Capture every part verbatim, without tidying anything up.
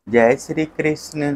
जय श्री कृष्ण।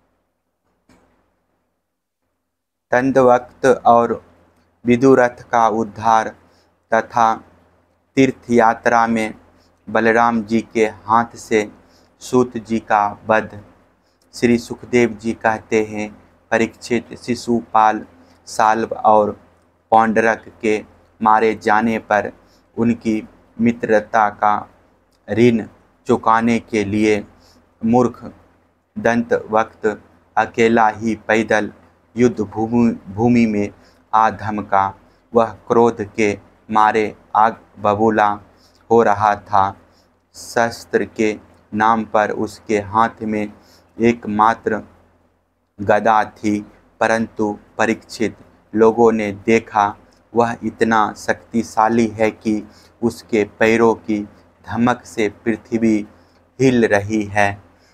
दंडवक्त और विदुरथ का उद्धार तथा तीर्थ यात्रा में बलराम जी के हाथ से सूत जी का वध। श्री सुखदेव जी कहते हैं, परीक्षित, शिशुपाल, साल्व और पौंडरक के मारे जाने पर उनकी मित्रता का ऋण चुकाने के लिए मूर्ख दंतवक्त अकेला ही पैदल युद्ध भूमि भूमि में आ धमका। वह क्रोध के मारे आग बबूला हो रहा था। शस्त्र के नाम पर उसके हाथ में एकमात्र गदा थी, परंतु परीक्षित लोगों ने देखा वह इतना शक्तिशाली है कि उसके पैरों की धमक से पृथ्वी हिल रही है।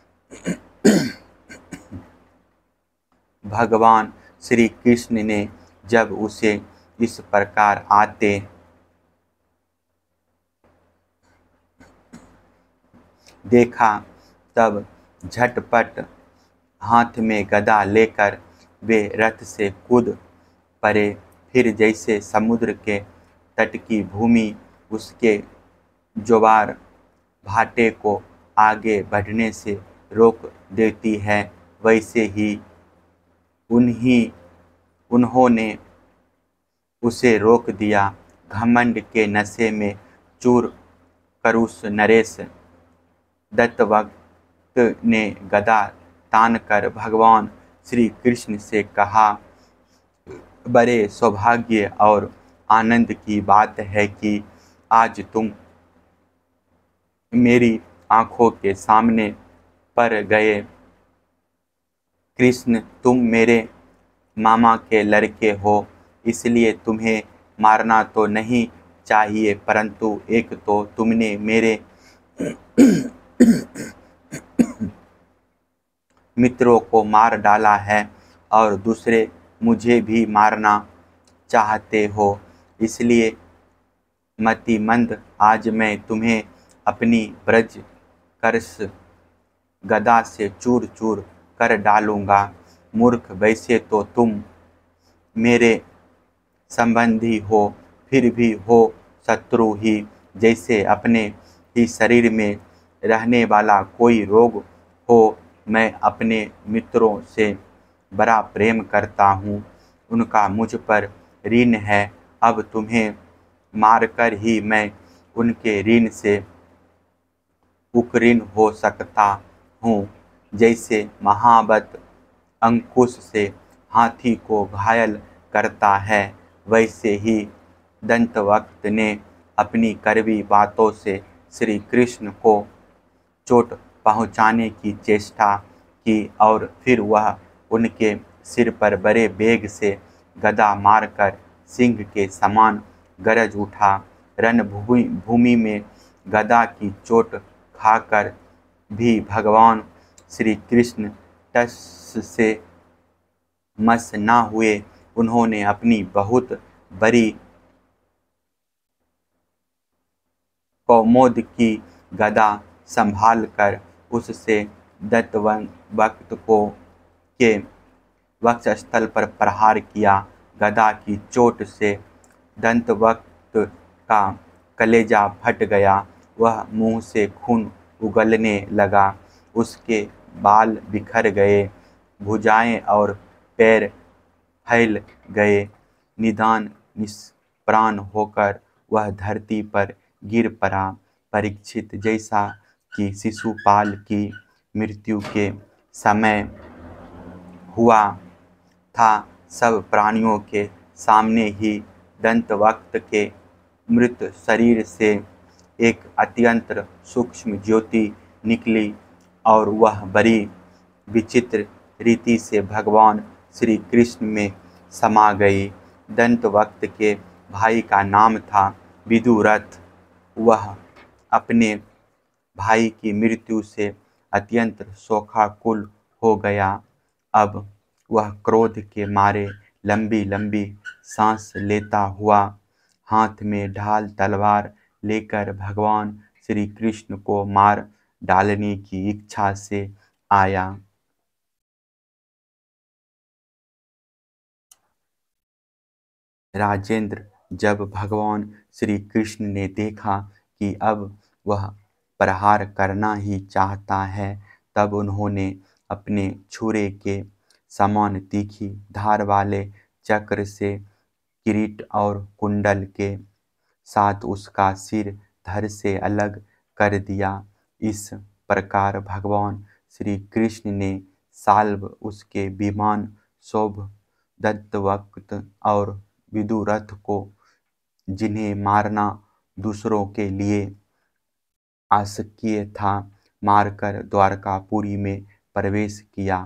भगवान श्री कृष्ण ने जब उसे इस प्रकार आते देखा तब झटपट हाथ में गदा लेकर वे रथ से कूद पड़े। फिर जैसे समुद्र के तट की भूमि उसके ज्वार भाटे को आगे बढ़ने से रोक देती है, वैसे ही उन्हीं उन्होंने उसे रोक दिया। घमंड के नशे में चूर करुष नरेश दत्तवक्त ने गदा तानकर भगवान श्री कृष्ण से कहा, बड़े सौभाग्य और आनंद की बात है कि आज तुम मेरी आंखों के सामने पड़ गए। कृष्ण, तुम मेरे मामा के लड़के हो, इसलिए तुम्हें मारना तो नहीं चाहिए, परंतु एक तो तुमने मेरे मित्रों को मार डाला है और दूसरे मुझे भी मारना चाहते हो, इसलिए मतिमंद आज मैं तुम्हें अपनी ब्रज करस गदा से चूर चूर कर डालूंगा। मूर्ख, वैसे तो तुम मेरे संबंधी हो, फिर भी हो शत्रु ही। जैसे अपने ही शरीर में रहने वाला कोई रोग हो, मैं अपने मित्रों से बड़ा प्रेम करता हूँ, उनका मुझ पर ऋण है। अब तुम्हें मारकर ही मैं उनके ऋण से उकरीन हो सकता हूँ। जैसे महावत अंकुश से हाथी को घायल करता है, वैसे ही दंतवक्त ने अपनी कड़वी बातों से श्री कृष्ण को चोट पहुँचाने की चेष्टा की और फिर वह उनके सिर पर बड़े वेग से गदा मारकर सिंह के समान गरज उठा। रणभूमि भूमि में गदा की चोट खाकर भी भगवान श्री कृष्ण टस से मस न हुए। उन्होंने अपनी बहुत बड़ी कौमोद की गदा संभालकर उससे दंतवक्त को के वक्षस्थल पर प्रहार किया। गदा की चोट से दंतवक्त का कलेजा फट गया। वह मुंह से खून उगलने लगा। उसके बाल बिखर गए, भुजाएं और पैर फैल गए। निदान निष्प्राण होकर वह धरती पर गिर पड़ा। परीक्षित, जैसा कि शिशुपाल की मृत्यु के समय हुआ था, सब प्राणियों के सामने ही दंतवक्त के मृत शरीर से एक अत्यंत सूक्ष्म ज्योति निकली और वह बड़ी विचित्र रीति से भगवान श्री कृष्ण में समा गई। दंतवक्त के भाई का नाम था विदुरथ। वह अपने भाई की मृत्यु से अत्यंत शोकाकुल हो गया। अब वह क्रोध के मारे लंबी लंबी सांस लेता हुआ हाथ में ढाल तलवार लेकर भगवान श्री कृष्ण को मार डालने की इच्छा से आया। राजेंद्र, जब भगवान श्री कृष्ण ने देखा कि अब वह प्रहार करना ही चाहता है, तब उन्होंने अपने छुरे के समान तीखी धार वाले चक्र से किरीट और कुंडल के साथ उसका सिर धड़ से अलग कर दिया। इस प्रकार भगवान श्री कृष्ण ने साल्व उसके विमान शोभ दत्तवक्त और विदुरथ को, जिन्हें मारना दूसरों के लिए आशक्य था, मारकर द्वारकापुरी में प्रवेश किया।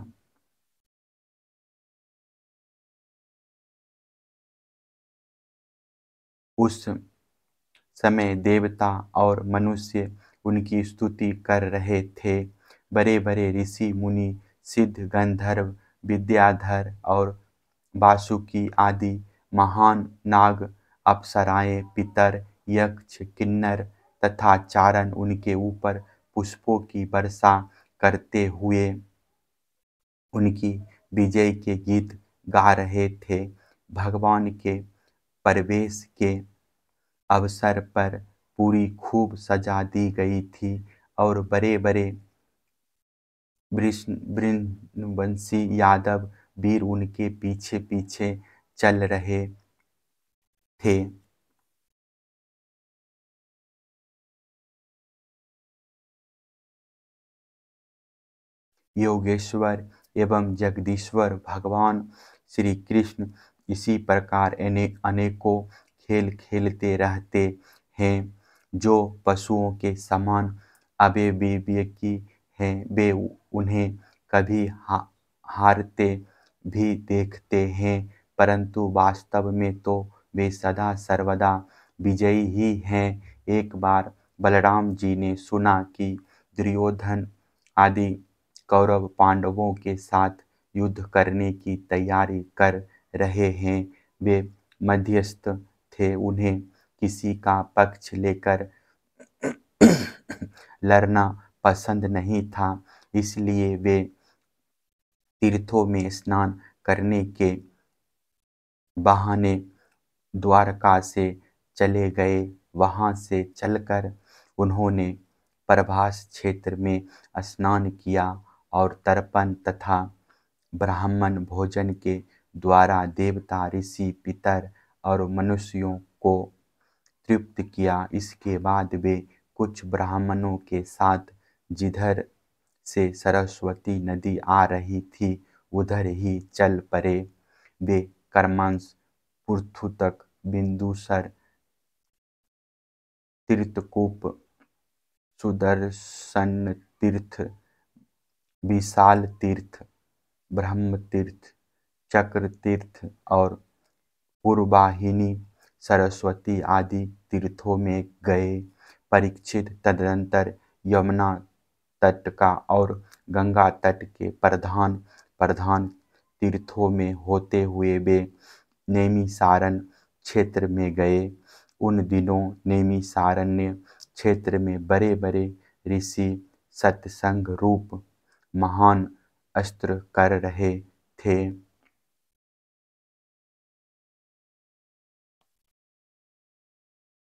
उस समय देवता और मनुष्य उनकी स्तुति कर रहे थे। बड़े बड़े ऋषि मुनि, सिद्ध, गंधर्व, विद्याधर और वासुकी आदि महान नाग, अप्सराएं, पितर, यक्ष, किन्नर तथा चारण उनके ऊपर पुष्पों की वर्षा करते हुए उनकी विजय के गीत गा रहे थे। भगवान के प्रवेश के अवसर पर पूरी खूब सजा दी गई थी और बड़े बड़े वृषवंशी यादव वीर उनके पीछे पीछे चल रहे थे। योगेश्वर एवं जगदीश्वर भगवान श्री कृष्ण इसी प्रकार अनेकों खेल खेलते रहते हैं। जो पशुओं के समान अविवेकी हैं, वे उन्हें कभी हा, हारते भी देखते हैं, परंतु वास्तव में तो वे सदा सर्वदा विजयी ही हैं। एक बार बलराम जी ने सुना कि दुर्योधन आदि कौरव पांडवों के साथ युद्ध करने की तैयारी कर रहे हैं। वे मध्यस्थ थे, उन्हें किसी का पक्ष लेकर लड़ना पसंद नहीं था, इसलिए वे तीर्थों में स्नान करने के बहाने द्वारका से चले गए। वहां से चलकर उन्होंने प्रभास क्षेत्र में स्नान किया और तर्पण तथा ब्राह्मण भोजन के द्वारा देवता, ऋषि, पितर और मनुष्यों को तृप्त किया। इसके बाद वे कुछ ब्राह्मणों के साथ जिधर से सरस्वती नदी आ रही थी उधर ही चल पड़े। वे कर्मांश, पृथु तक, बिंदुसर, तीर्थकूप, सुदर्शन तीर्थ, विशाल तीर्थ, ब्रह्म तीर्थ, चक्र तीर्थ और पूर्वाहिनी, सरस्वती आदि तीर्थों में गए। परीक्षित तदनंतर यमुना तट का और गंगा तट के प्रधान प्रधान तीर्थों में होते हुए वे नैमिसारण्य क्षेत्र में गए। उन दिनों नैमिसारण्य क्षेत्र में बड़े बड़े ऋषि सत्संग रूप महान अस्त्र कर रहे थे।